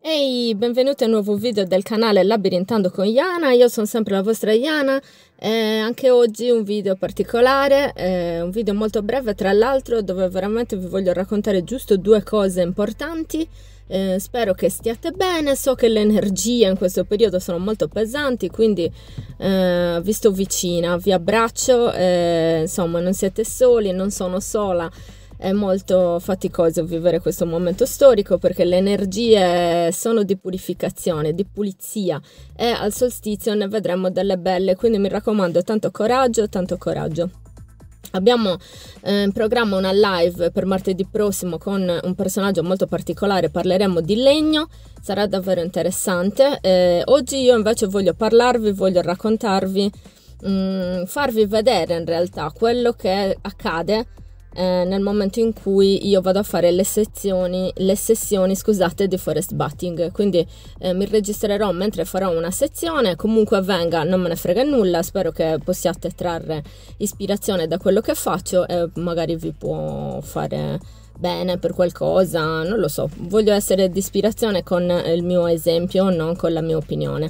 Ehi, benvenuti a un nuovo video del canale Labirintando con Iana. Io sono sempre la vostra Iana. Anche oggi un video particolare, un video molto breve tra l'altro, dove veramente vi voglio raccontare giusto due cose importanti. Spero che stiate bene. So che le energie in questo periodo sono molto pesanti, quindi vi sto vicina, vi abbraccio, insomma non siete soli, non sono sola. È molto faticoso vivere questo momento storico perché le energie sono di purificazione, di pulizia, e al solstizio ne vedremo delle belle, quindi mi raccomando, tanto coraggio, tanto coraggio. Abbiamo in programma una live per martedì prossimo con un personaggio molto particolare, parleremo di legno, sarà davvero interessante. Oggi io invece voglio parlarvi, voglio raccontarvi, farvi vedere in realtà quello che accade nel momento in cui io vado a fare le sessioni scusate, di forest bathing. Quindi mi registrerò mentre farò una sezione, comunque avvenga non me ne frega nulla, spero che possiate trarre ispirazione da quello che faccio e magari vi può fare bene per qualcosa, non lo so, voglio essere di ispirazione con il mio esempio, non con la mia opinione.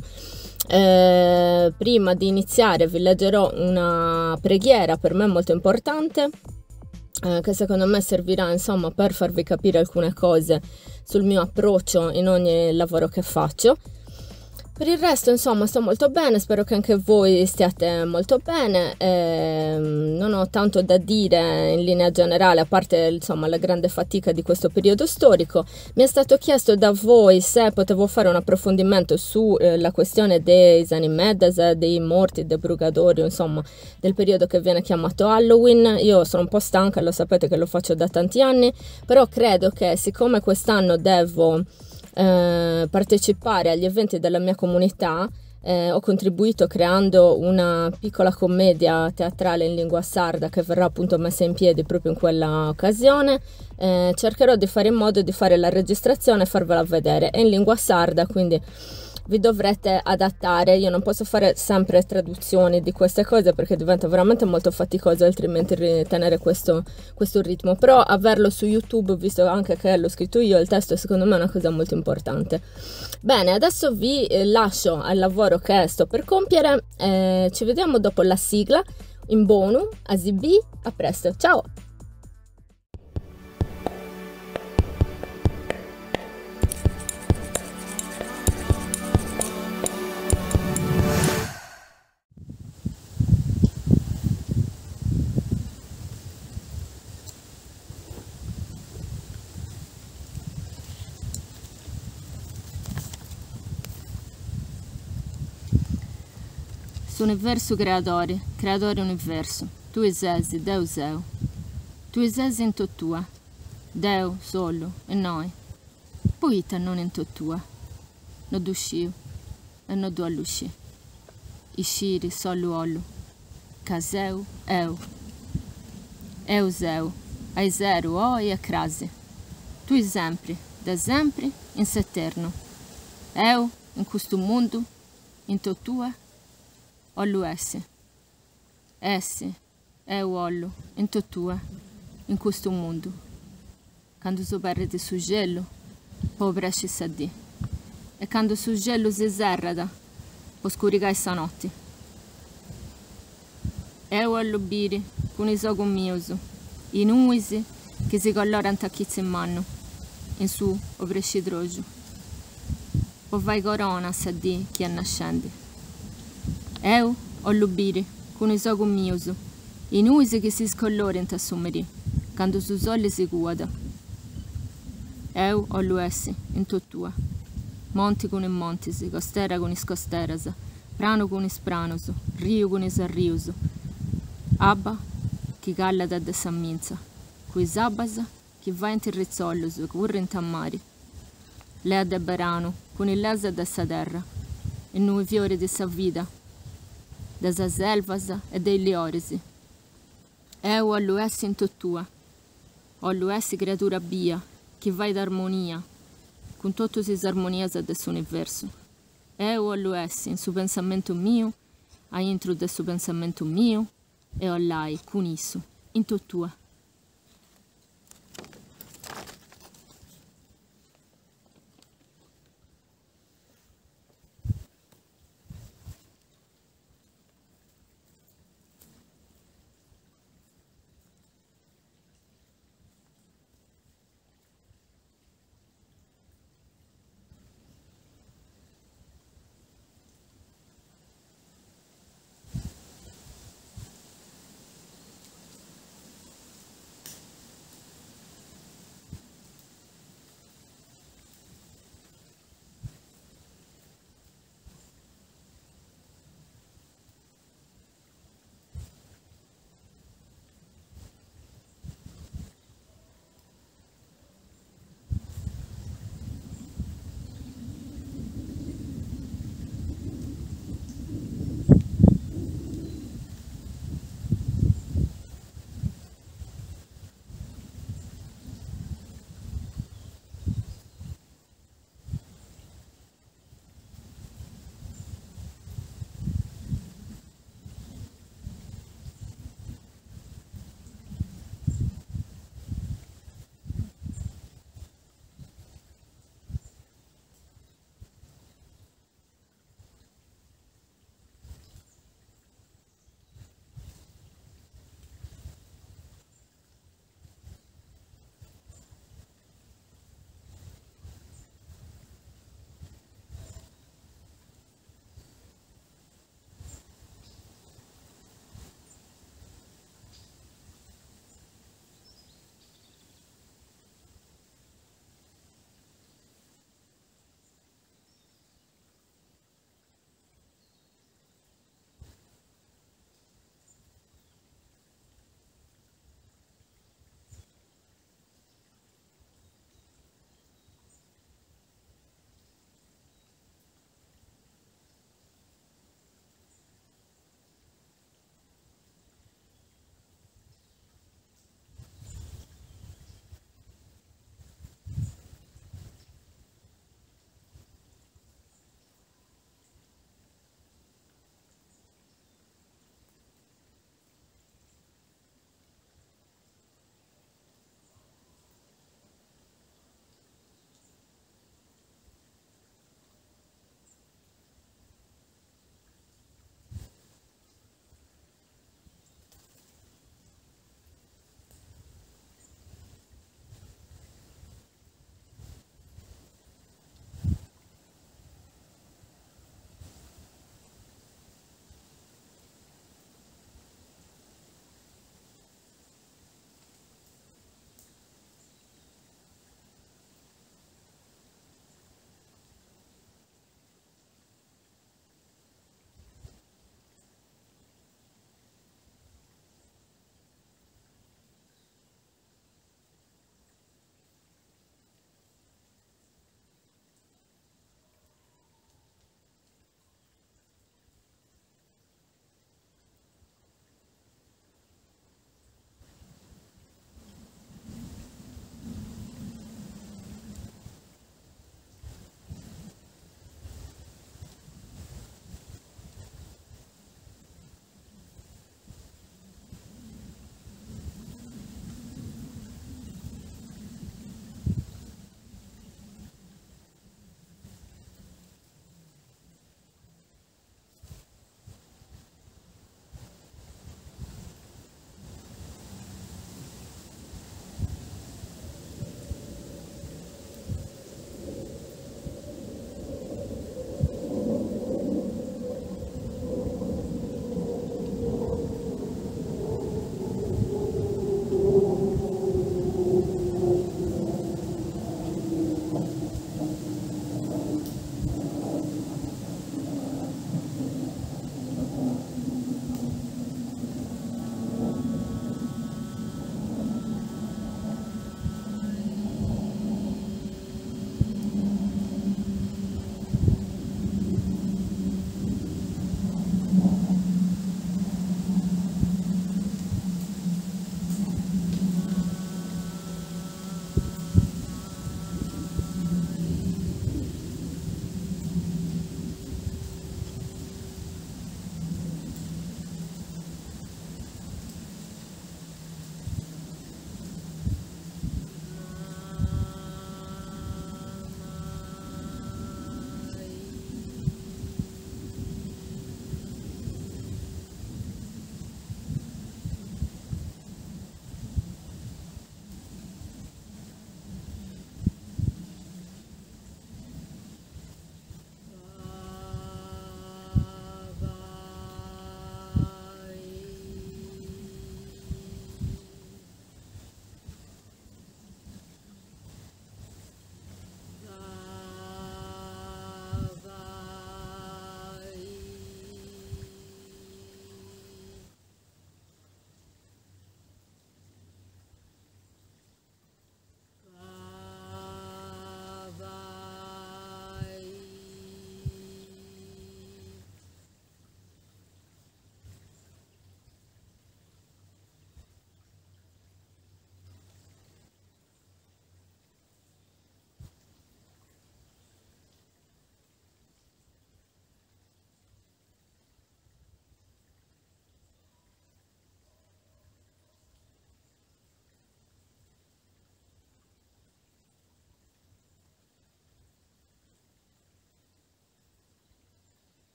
Prima di iniziare vi leggerò una preghiera per me molto importante, che secondo me servirà insomma per farvi capire alcune cose sul mio approccio in ogni lavoro che faccio. Per il resto insomma sto molto bene, spero che anche voi stiate molto bene. Non ho tanto da dire in linea generale, a parte insomma la grande fatica di questo periodo storico. Mi è stato chiesto da voi se potevo fare un approfondimento sulla questione dei Animedes, dei morti, dei brugadori, insomma del periodo che viene chiamato Halloween. Io sono un po' stanca, lo sapete che lo faccio da tanti anni, però credo che siccome quest'anno devo partecipare agli eventi della mia comunità, ho contribuito creando una piccola commedia teatrale in lingua sarda che verrà appunto messa in piedi proprio in quella occasione. Cercherò di fare in modo di fare la registrazione e farvela vedere, è in lingua sarda, quindi vi dovrete adattare. Io non posso fare sempre traduzioni di queste cose perché diventa veramente molto faticoso altrimenti ritenere questo ritmo, però averlo su YouTube, visto anche che l'ho scritto io il testo, secondo me è una cosa molto importante. Bene, adesso vi lascio al lavoro che sto per compiere, ci vediamo dopo la sigla in bonus. Asibi, a presto, ciao! Universo creadore universo, tu esesi, Deus eu. Tu esesi in tua, Deu solo e noi. Poita non in tua, no dusciu e no do alusci. Ishiri solo ollu, caseu eu. Eu, ai zero o e a crase. Tu sempre, da sempre, in seterno. Eu, in questo mondo, in tua, ollu esse, eu ollu, in tua, in questo mondo. Quando sopra di su gelo, povera ci sa di. E quando su gelo si serrada, oscuriga essa notte. Eu ollu biri, con i sogo miuso, in uisi che si colorano tacchizzi in mano, in su o prescidroggio. O vai corona sa di chi è nascendi. Eu ollu biri, con i sogo miuso, in uisi che si scolorano a summeri, quando su sole si guada. Eu ollu essi, in tua, monti con i montisi, costera con i scosterasa, prano con i spranoso, rio con i sarriuso. Abba, chi calla da de samminza, cui sabasa, chi va in terrizzolloso, corre in tammari. Lea de berano, con il lesa dessa terra, e noi fiori di sa vita, dessa selvasa e dei liorisi. Eu ollu essi in tua, ollu essi creatura bia, chi vai d'armonia, con tutto si armoniasa del suo universo. Eu ollu essi in su pensamento mio, a intro del suo pensamento mio, e ollai con isso, in tua.